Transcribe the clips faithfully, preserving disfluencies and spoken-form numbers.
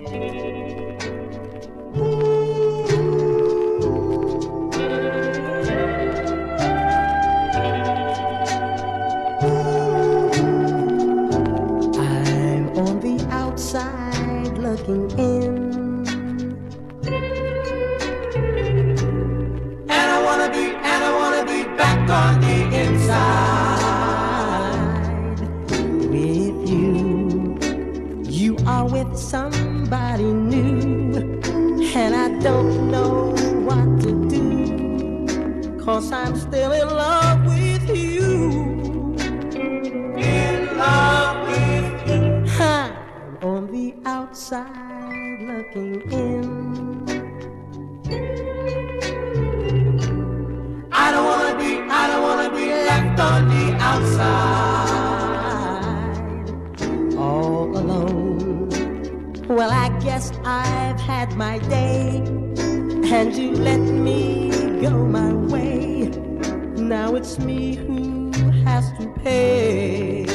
I'm on the outside looking in, and I wanna be, and I wanna be back on the inside with you. You are with somebody new, and I don't know what to do, 'cause I'm still in love with you. In love with you. I'm on the outside looking in. I don't wanna be, I don't wanna be left on the outside, all alone. Well, I guess I've had my day, and you let me go my way. Now it's me who has to pay.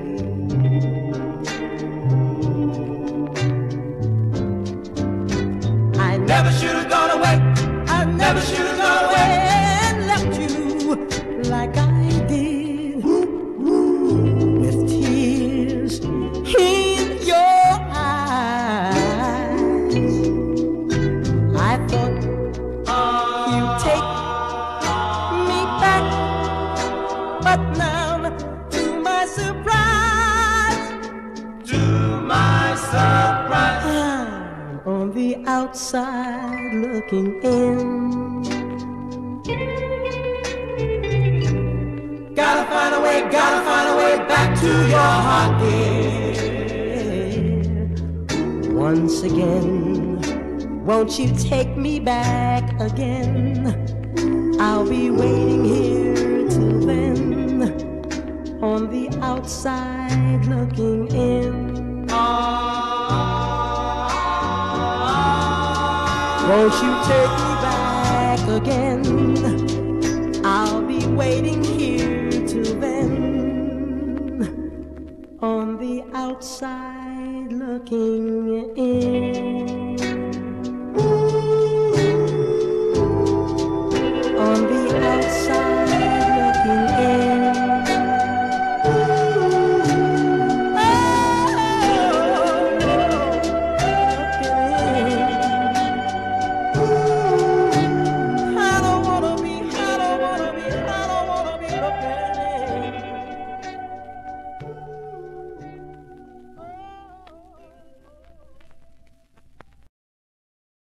I never should have gone away. I Never should have gone away. and left you like I did, with tears in your eyes. I thought you'd take me back, but now, to my surprise, To my surprise, I'm on the outside looking in. gotta find a way, gotta find a way back to your heart, dear. Once again, won't you take me back again? I'll be waiting here till then, on the outside looking in. Won't you take me back again? I'll be waiting here till then, on the outside looking in.